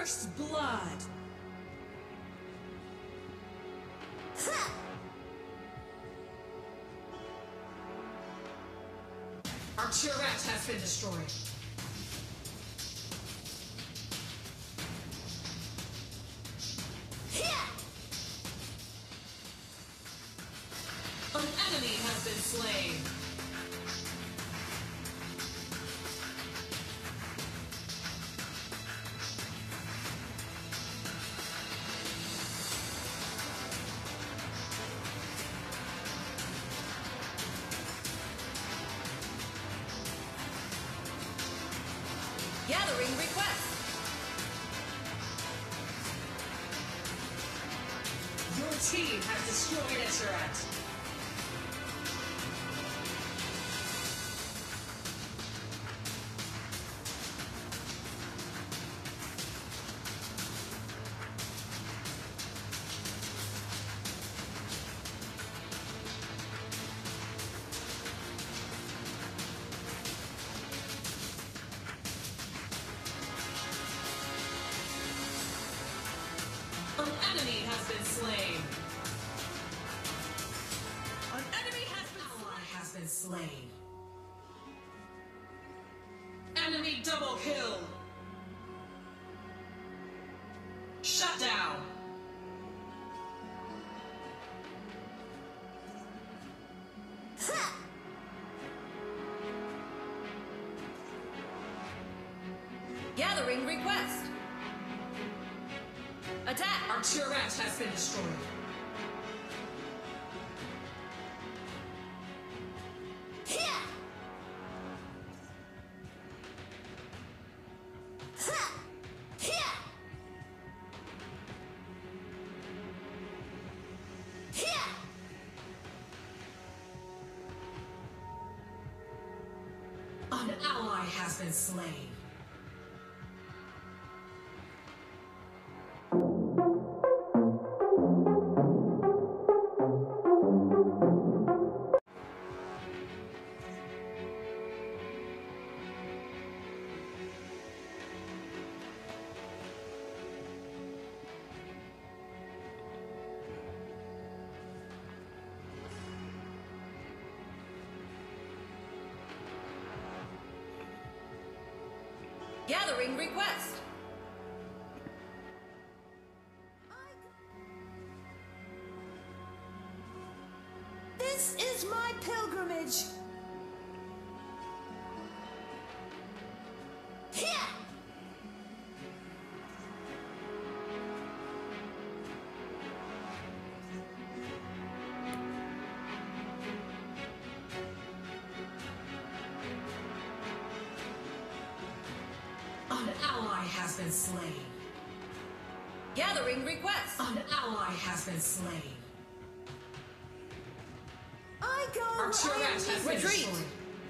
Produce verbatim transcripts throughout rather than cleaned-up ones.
First blood. Our turret has been destroyed. An enemy has been slain. Gathering request. Your team has destroyed a turret. An enemy has been slain. An enemy has been ally has been slain. Enemy double kill. Shut down. Gathering request. Attack! Our turret has been destroyed. An ally has been slain. Gathering request. This is my pilgrimage. An ally has been slain. Gathering request. An ally has been slain. I go Our where I turret am has been Retreat. destroyed.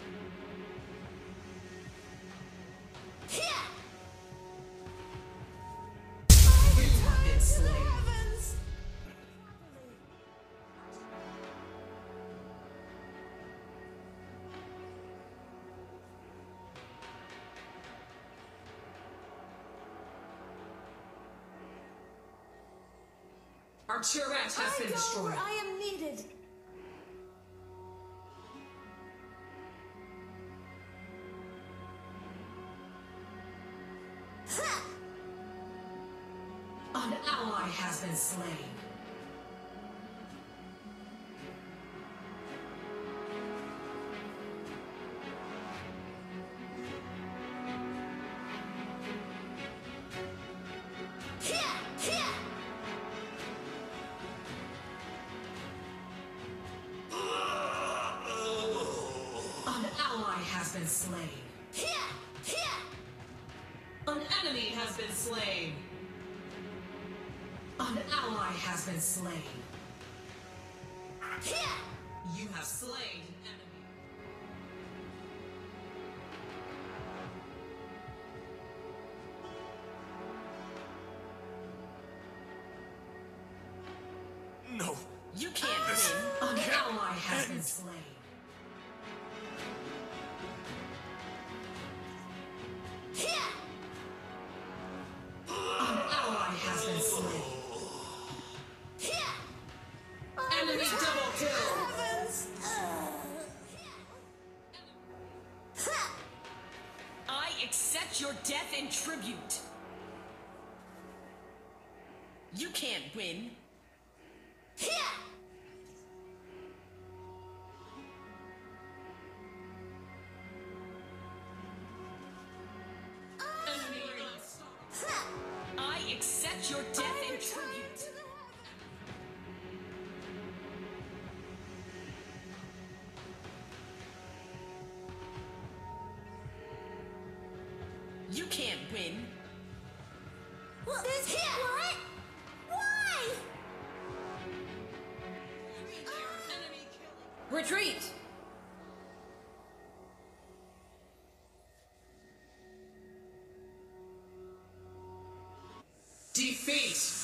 You have been slain. heavens. Our turret has I been go destroyed. where I am needed. An ally has been slain. An ally has been slain. An enemy has been slain. An ally has been slain. You have slain an enemy. No. You can't win. An ally has been slain. An accept your death in tribute. You can't win. Here! I accept your death I in return tribute. to the You can't win. What? This here? What? Why? Retreat. Defeat!